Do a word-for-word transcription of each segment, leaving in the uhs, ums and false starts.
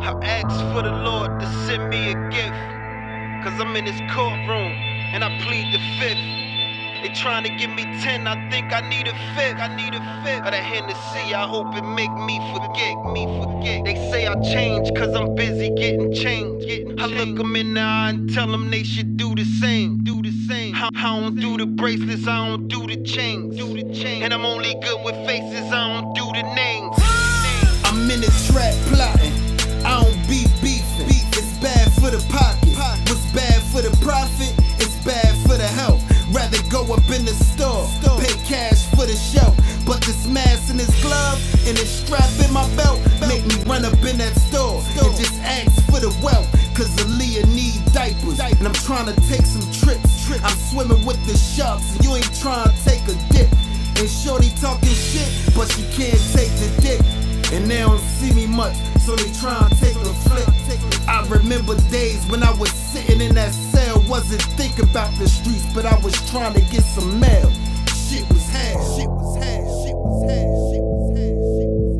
I asked for the Lord to send me a gift, cause I'm in this courtroom and I plead the fifth. They trying to give me ten, I think I need a fifth. I need a fifth of the Hennessy, I hope it make me forget, me forget. They say I change cause I'm busy getting changed. Getting I look them in the eye and tell them they should do the same. Do the same. I, I don't do the bracelets, I don't do the chains. Do the chains. And I'm only good with faces, I don't do the names. I'm in the trap plotting, I don't be beefing. It's bad for the pocket. What's bad for the profit? It's bad for the health. Rather go up in the store, pay cash for the show. But this mask in this glove and this strap in my belt make me run up in that store and just ask for the wealth. Cause Aaliyah need diapers and I'm trying to take some trips. I'm swimming with the sharks and you ain't trying to take a dip. And shorty talking shit, but she can't take the dick. And they don't see me much, so they try and take a flick. I remember days when I was sitting in that cell, wasn't thinking about the streets, but I was trying to get some mail. Shit was hell, shit was hell, shit was hell, shit was hell, shit was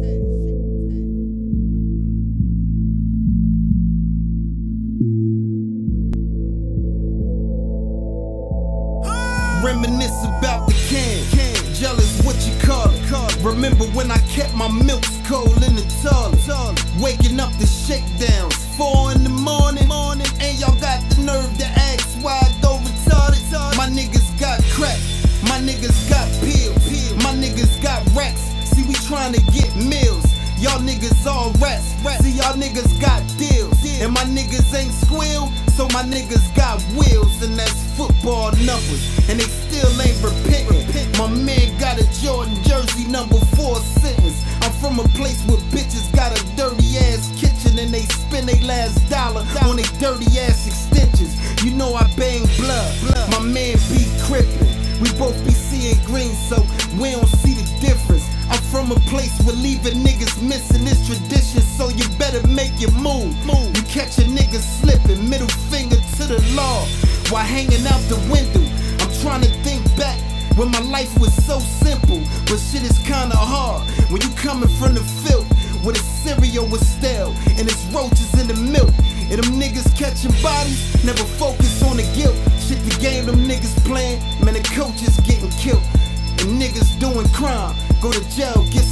hell. Reminisce about the can, jealous what you call it. Remember when I kept my milks cold in the toilet, waking up to shakedowns, four in the morning, and y'all got the nerve to ask why I go retarded. My niggas got crack, my niggas got pills, my niggas got racks. See, we trying to get meals, y'all niggas all rats. See, y'all niggas got deals, and my niggas ain't squeal, so my niggas got wheels, and that's football numbers, and they still ain't repenting. My man got a Jordan jersey number four sentence. I'm from a place where bitches got a dirty ass kitchen and they spend their last dollar on they dirty ass extensions. You know I bang blood, my man be crippin'. We both be seeing green, so we don't see the difference. I'm from a place where leaving niggas missing is tradition, so you better make your move. You catch a nigga slipping, middle finger to the law while hanging out the window. I'm trying to think back when my life was so simple, but shit is kinda hard when you coming from the filth where the cereal was stale and it's roaches in the milk. And them niggas catching bodies, never focus on the guilt. Shit, the game them niggas playing, man, the coach is getting killed. And niggas doing crime, go to jail, get